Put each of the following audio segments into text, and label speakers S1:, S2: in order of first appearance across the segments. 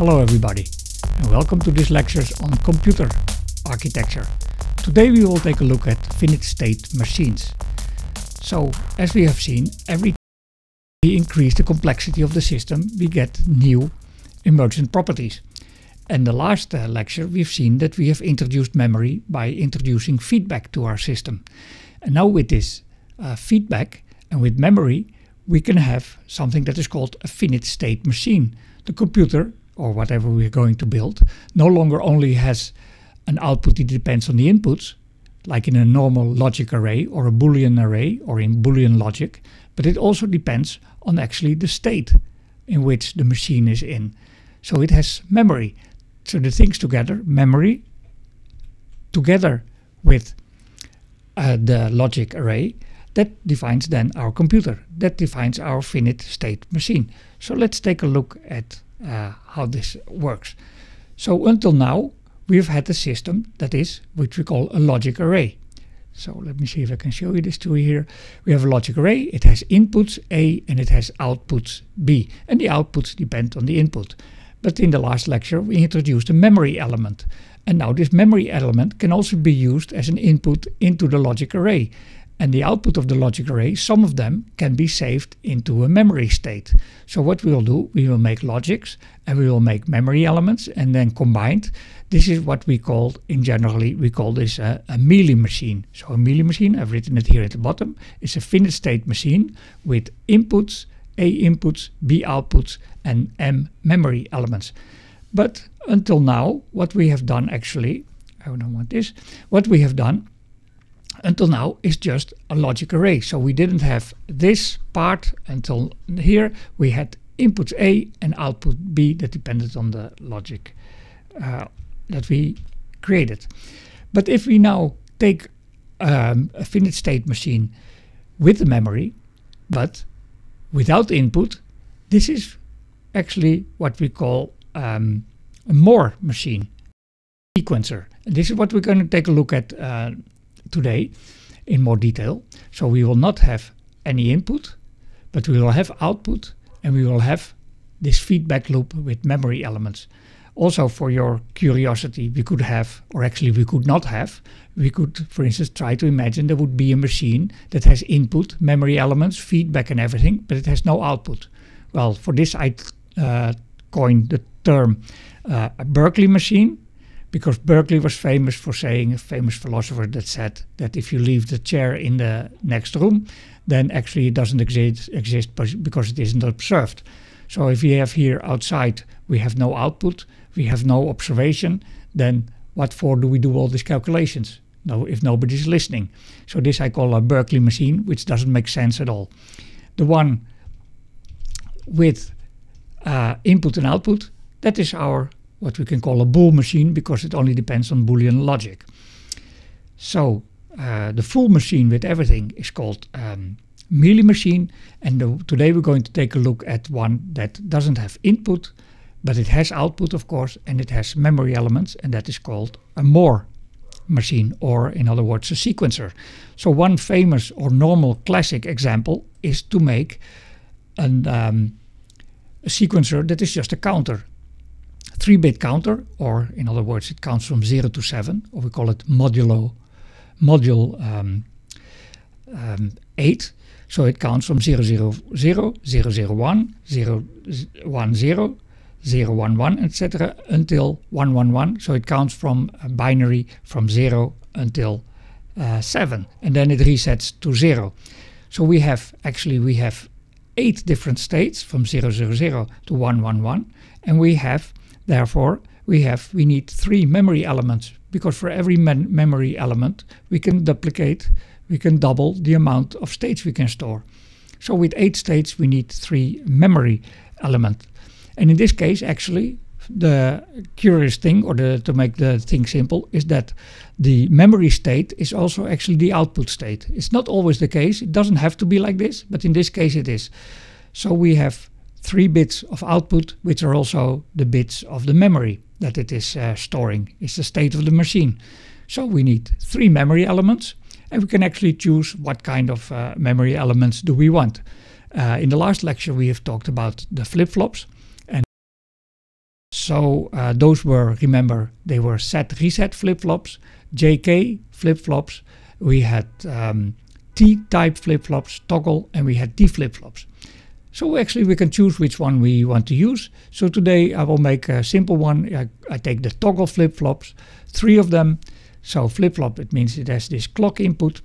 S1: Hello everybody, and welcome to this lectures on computer architecture. Today we will take a look at finite state machines. So, as we have seen, every time we increase the complexity of the system, we get new emergent properties. And the last lecture we've seen that we have introduced memory by introducing feedback to our system. And now with this feedback and with memory, we can have something that is called a finite state machine. The computer, or whatever we're going to build, no longer only has an output that depends on the inputs, like in a normal logic array or a Boolean array or in Boolean logic, but it also depends on actually the state in which the machine is in. So it has memory. So the things together, memory, together with the logic array, that defines then our computer. That defines our finite state machine. So let's take a look at how this works. So until now, we've had a system that is, which we call a logic array. So let me see if I can show you this to you here. We have a logic array. It has inputs A and it has outputs B. And the outputs depend on the input. But in the last lecture, we introduced a memory element. And now this memory element can also be used as an input into the logic array. And the output of the logic array, some of them can be saved into a memory state. So what we will do, we will make logics and we will make memory elements, and then combined, this is what we call, we call this a Mealy machine. So a Mealy machine, I've written it here at the bottom, is a finite state machine with inputs, A inputs, B outputs, and M memory elements. But until now, what we have done actually, I don't want this, what we have done until now is just a logic array. So we didn't have this part until here. We had input A and output B that depended on the logic that we created. But if we now take a finite state machine with the memory, but without input, this is actually what we call a Moore machine, sequencer. And this is what we're going to take a look at today in more detail. So we will not have any input, but we will have output, and we will have this feedback loop with memory elements. Also, for your curiosity, we could have, or actually we could not have, we could, for instance, try to imagine there would be a machine that has input, memory elements, feedback and everything, but it has no output. Well, for this I coined the term a Berkeley machine, because Berkeley was famous for saying, a famous philosopher that said that if you leave the chair in the next room, then actually it doesn't exist because it isn't observed. So if we have here outside, we have no output, we have no observation, then what for do we do all these calculations? No, if nobody's listening. So this I call a Berkeley machine, which doesn't make sense at all. The one with input and output, that is our what we can call a Boole machine, because it only depends on Boolean logic. So the full machine with everything is called Mealy machine, and today we're going to take a look at one that doesn't have input, but it has output, of course, and it has memory elements, and that is called a Moore machine, or in other words, a sequencer. So one famous or normal classic example is to make a sequencer that is just a counter. 3-bit counter, or in other words, it counts from 0 to 7, or we call it module 8. So it counts from 0, 0, 0, 0, 0, 1, 0, 1, 0, 0, 1, 1, etc. until 1, 1, 1. So it counts from a binary from 0 until 7, and then it resets to 0. So we have 8 different states from 0, 0, 0 to 1, 1, 1, and therefore, we need 3 memory elements, because for every memory element we can double the amount of states we can store. So with 8 states we need 3 memory elements. And in this case, actually, the curious thing, or to make the thing simple, is that the memory state is also actually the output state. It's not always the case. It doesn't have to be like this, but in this case it is. So we have 3 bits of output, which are also the bits of the memory that it is storing. It's the state of the machine. So we need 3 memory elements, and we can actually choose what kind of memory elements do we want. In the last lecture we have talked about the flip-flops, and So those were, remember, they were set reset flip-flops, JK flip-flops, we had T-type flip-flops, toggle, and we had D flip-flops. So actually we can choose which one we want to use. So today I will make a simple one. I take the toggle flip-flops, 3 of them. So flip-flop, it means it has this clock input.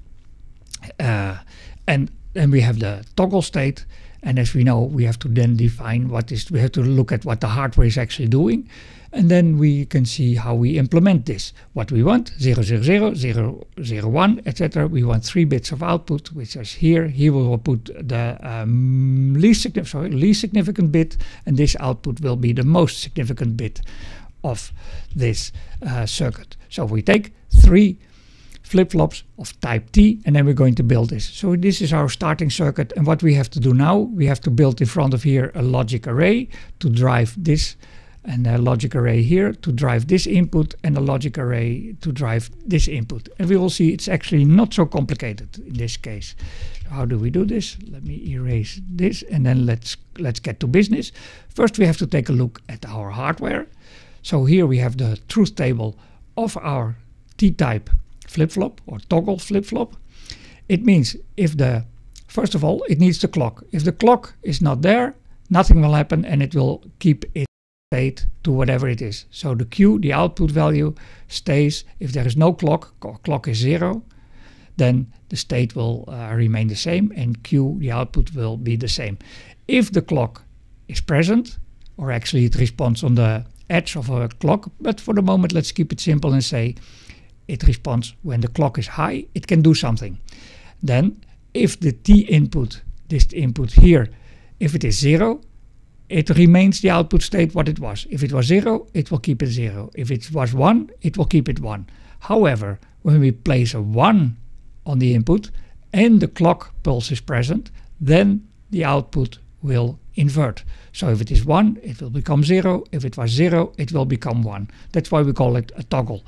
S1: And then we have the toggle state. And as we know, we have to then define we have to look at what the hardware is actually doing. And then we can see how we implement this. What we want, 0, 0, 0, 0, 0, 1, etc. We want 3 bits of output, which is here. Here we will put the least significant bit, and this output will be the most significant bit of this circuit. So we take 3 flip-flops of type T, and then we're going to build this. So this is our starting circuit, and what we have to do now, we have to build in front of here a logic array to drive this, and a logic array here to drive this input, and a logic array to drive this input. And we will see it's actually not so complicated in this case. How do we do this? Let me erase this, and then let's get to business. First we have to take a look at our hardware. So here we have the truth table of our T-type flip-flop or toggle flip-flop. It means first of all, it needs the clock. If the clock is not there, nothing will happen, and it will keep its state to whatever it is. So the Q, the output value, stays. If there is no clock, or clock is 0, then the state will remain the same, and Q, the output, will be the same. If the clock is present, or actually it responds on the edge of a clock, but for the moment let's keep it simple and say it responds when the clock is high, it can do something. Then if the T input, this input here, if it is 0, it remains the output state what it was. If it was 0, it will keep it 0. If it was 1, it will keep it 1. However, when we place a 1 on the input and the clock pulse is present, then the output will invert. So if it is 1, it will become 0. If it was 0, it will become 1. That's why we call it a toggle.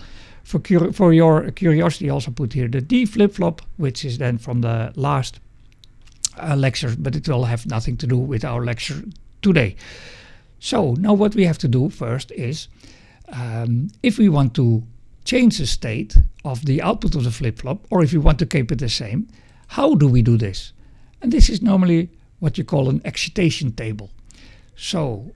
S1: For your curiosity, I also put here the D flip-flop, which is then from the last lecture, but it will have nothing to do with our lecture today. So now what we have to do first is, if we want to change the state of the output of the flip-flop, or if we want to keep it the same, how do we do this? And this is normally what you call an excitation table. So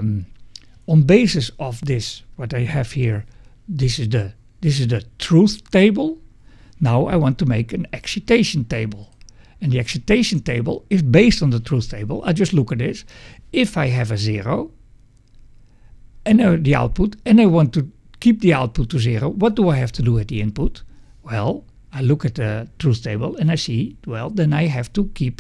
S1: on basis of this, what I have here, this is the truth table. Now I want to make an excitation table. And the excitation table is based on the truth table. I just look at this. If I have a 0 and the output, and I want to keep the output to 0, what do I have to do at the input? Well, I look at the truth table and I see, well, then I have to keep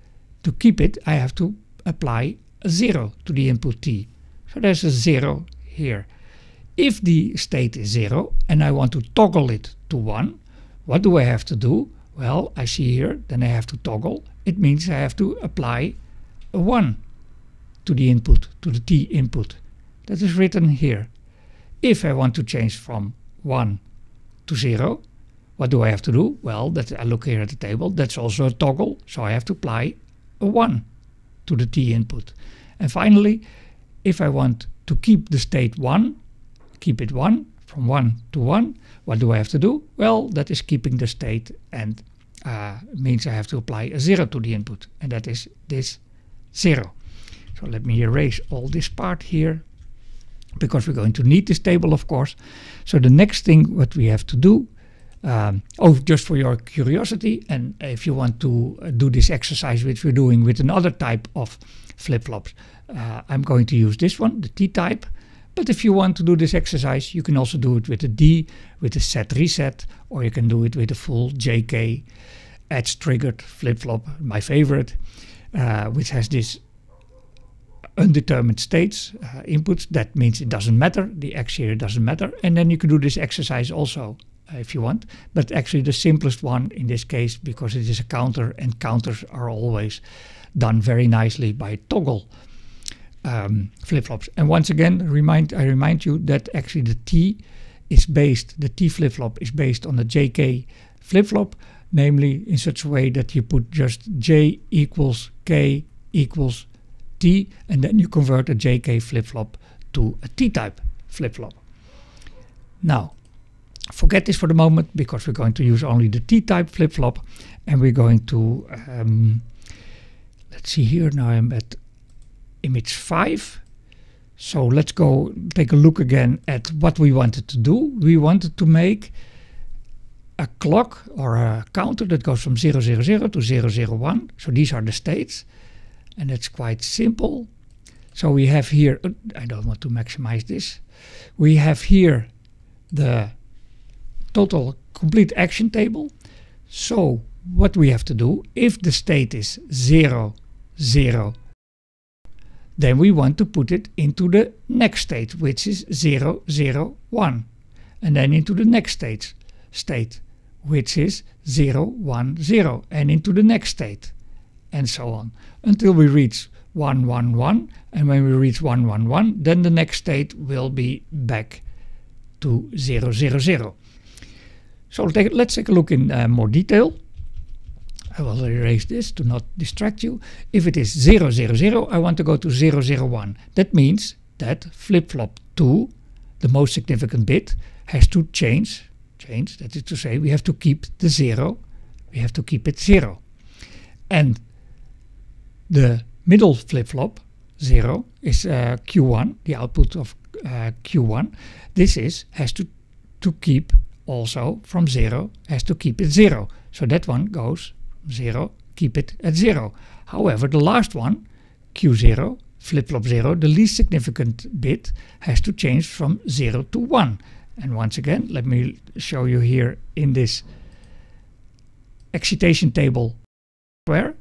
S1: it, I have to apply a 0 to the input T. So there's a 0 here. If the state is 0 and I want to toggle it to 1, what do I have to do? Well, I see here, then I have to toggle. It means I have to apply a 1 to the input, to the T input. That is written here. If I want to change from 1 to 0, what do I have to do? Well, I look here at the table, that's also a toggle, so I have to apply a 1 to the T input. And finally, if I want to keep the state 1, keep it 1, from 1 to 1, what do I have to do? Well, that is keeping the state, and means I have to apply a 0 to the input, and that is this 0. So let me erase all this part here, because we're going to need this table, of course. So the next thing what we have to do, just for your curiosity, and if you want to do this exercise which we're doing with another type of flip-flops, I'm going to use this one, the T-type. But if you want to do this exercise, you can also do it with a D, with a set reset, or you can do it with a full JK edge triggered flip-flop, my favorite, which has this undetermined states inputs. That means it doesn't matter, the X here doesn't matter. And then you can do this exercise also if you want, but actually the simplest one in this case, because it is a counter, and counters are always done very nicely by toggle flip-flops. And once again, I remind you that actually the T flip-flop is based on the JK flip-flop, namely in such a way that you put just J equals K equals T, and then you convert a JK flip-flop to a T-type flip-flop. Now, forget this for the moment, because we're going to use only the T-type flip-flop, and we're going to, let's see here, now I'm at image 5. So let's go take a look again at what we wanted to do. We wanted to make a clock or a counter that goes from 000 to 001. So these are the states, and it's quite simple. So we have here, I don't want to maximize this. We have here the total complete action table. So what we have to do, if the state is 0, 0, then we want to put it into the next state, which is 0, 0, 1. And then into the next state, which is 0, 1, 0. And into the next state, and so on. Until we reach 1, 1, 1. And when we reach 1, 1, 1, then the next state will be back to 0, 0, 0. So let's take a look in more detail. I will erase this to not distract you. If it is 0, 0, 0, I want to go to 0, 0, 1. That means that flip-flop 2, the most significant bit, has to change. That is to say, we have to keep the 0. We have to keep it 0. And the middle flip-flop, 0, is Q1, the output of Q1. This has to keep also from 0, has to keep it 0. So that one goes 0, keep it at 0. However, the last one, Q0, flip-flop 0, the least significant bit, has to change from 0 to 1. And once again, let me show you here in this excitation table where.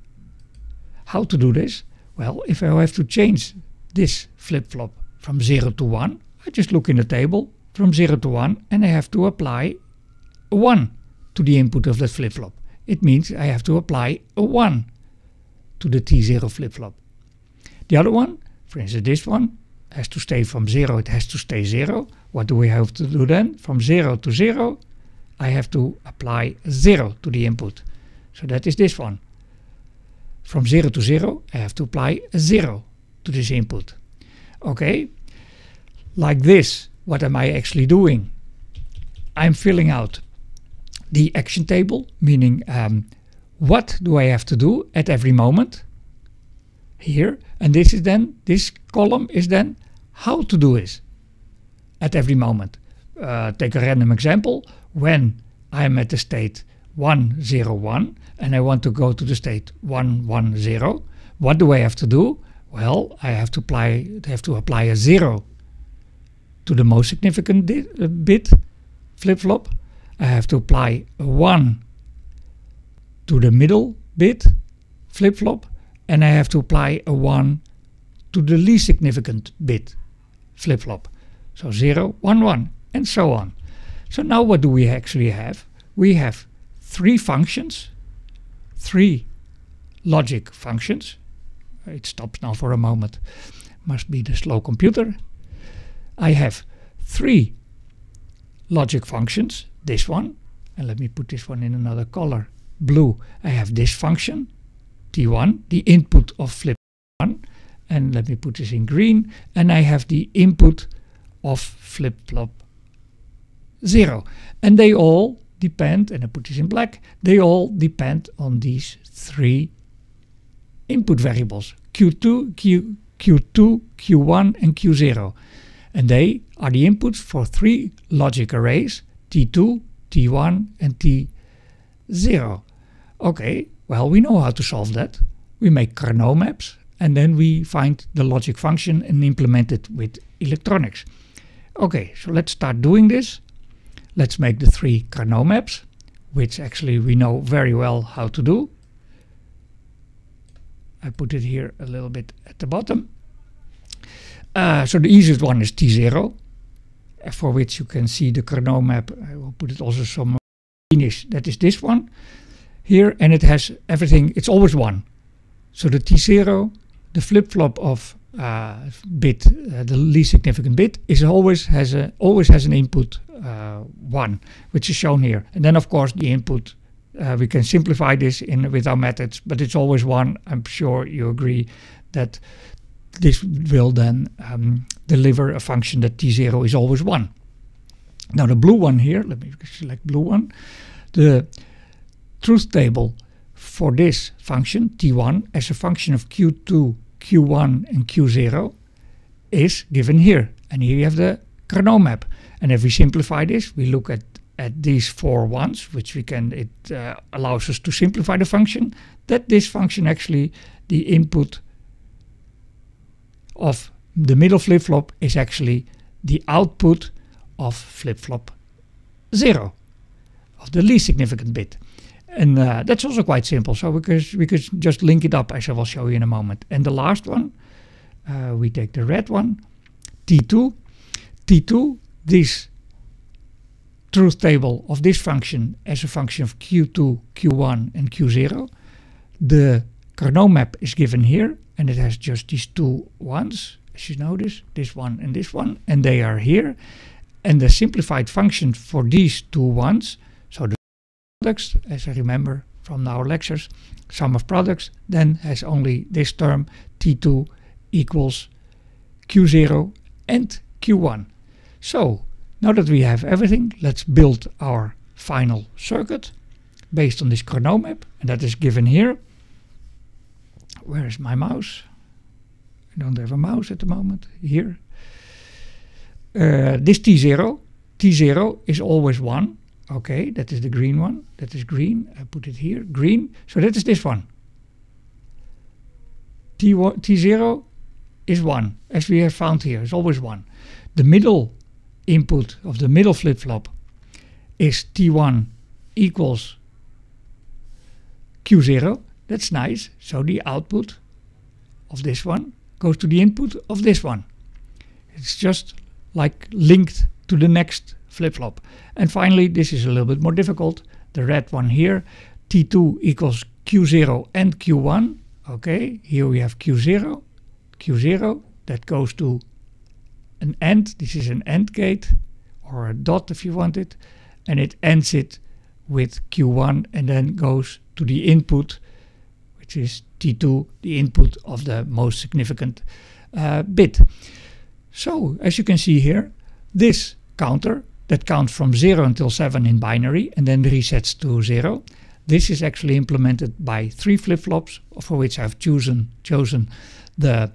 S1: How to do this? Well, if I have to change this flip-flop from 0 to 1, I just look in the table from 0 to 1 and I have to apply a 1 to the input of that flip-flop. It means I have to apply a 1 to the T0 flip-flop. The other one, for instance this one, has to stay from 0, it has to stay 0. What do we have to do then? From 0 to 0, I have to apply 0 to the input. So that is this one. From 0 to 0, I have to apply a 0 to this input. Okay, like this, what am I actually doing? I'm filling out the action table, meaning what do I have to do at every moment here, and this column is then how to do this at every moment. Take a random example. When I'm at the state 1, 0, 1 and I want to go to the state 1, 1, 0, what do I have to do? Well, I have to apply a 0 to the most significant bit flip-flop. I have to apply a 1 to the middle bit flip-flop, and I have to apply a 1 to the least significant bit flip-flop. So 0, 1, 1, and so on. So now what do we actually have? We have 3 functions, 3 logic functions. It stops now for a moment. Must be the slow computer. I have 3 logic functions. This one, and let me put this one in another color, blue. I have this function, T1, the input of flip 1, and let me put this in green, and I have the input of flip-flop 0. And they all depend, and I put this in black, they all depend on these 3 input variables, Q2, Q2, Q1 and Q0. And they are the inputs for 3 logic arrays, T2, T1 and T0. Okay, well, we know how to solve that. We make Carnot maps and then we find the logic function and implement it with electronics. Okay, so let's start doing this. Let's make the 3 Carnot maps, which actually we know very well how to do. I put it here a little bit at the bottom. So the easiest one is T0, for which you can see the Carnot map. I will put it also some finish. That is this one here, and it has everything. It's always 1. So the T0, the flip-flop of bit, the least significant bit, is always has an input 1, which is shown here. And then of course the input, we can simplify this with our methods, but it's always 1. I'm sure you agree that this will then deliver a function that t0 is always 1. Now the blue one here, let me select blue one, the truth table for this function t1 as a function of q2, q1 and q0 is given here. And here you have the Carnot map. And if we simplify this, we look at these 4 ones, which we can, it allows us to simplify the function, that this function actually, the input of the middle flip-flop is actually the output of flip-flop 0, of the least significant bit. And that's also quite simple, so we could just link it up, as I will show you in a moment. And the last one, we take the red one, T2. T2, this truth table of this function as a function of Q2, Q1 and Q0. The Carnot map is given here, and it has just these 2 ones, as you notice, this one, and they are here. And the simplified function for these 2 ones, so the products, as I remember from our lectures, sum of products then has only this term T2 equals Q0 and Q1. So now that we have everything, let's build our final circuit based on this Carnot map, and that is given here. Where is my mouse? I don't have a mouse at the moment. Here. This T0 is always 1. Okay, that is the green one. That is green. I put it here, green. So that is this one. T0 is 1, as we have found here. It's always 1. The middle input of the middle flip-flop is T1 equals Q0. That's nice. So the output of this one goes to the input of this one. It's just like linked to the next flip-flop. And finally, this is a little bit more difficult. The red one here, T2 equals Q0 and Q1. Okay, here we have Q0, Q0, that goes to an AND. This is an AND gate, or a dot if you want it, and it ends it with Q1 and then goes to the input, which is T2, the input of the most significant bit. So, as you can see here, this counter that counts from 0 until 7 in binary and then resets to 0. This is actually implemented by 3 flip-flops, for which I've chosen the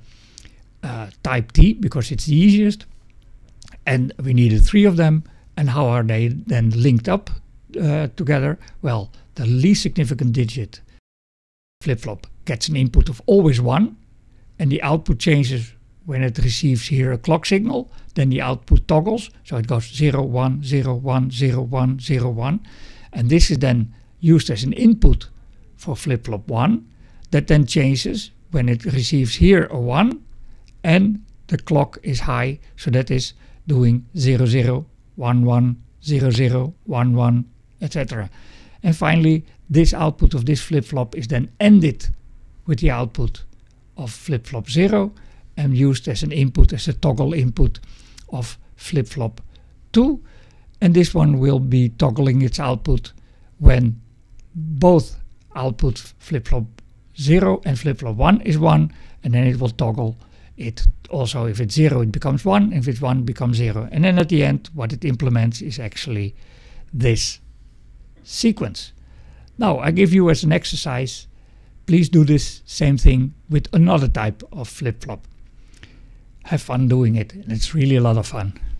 S1: type T because it's the easiest. And we needed 3 of them. And how are they then linked up together? Well, the least significant digit flip-flop gets an input of always 1, and the output changes when it receives here a clock signal. Then the output toggles, so it goes 0, 1, 0, 1, 0, 1, 0, 1. And this is then used as an input for flip-flop 1, that then changes when it receives here a 1 and the clock is high, so that is doing 0, 0, 1, 1, 0, 0, 1, 1, etc. And finally, this output of this flip-flop is then ended with the output of flip-flop 0 and used as an input, as a toggle input of flip-flop 2. And this one will be toggling its output when both output flip-flop 0 and flip-flop 1 is 1, and then it will toggle it also. If it's 0 it becomes 1, if it's 1 it becomes 0. And then at the end what it implements is actually this sequence. Now I give you as an exercise, please do this same thing with another type of flip-flop. Have fun doing it, and it's really a lot of fun.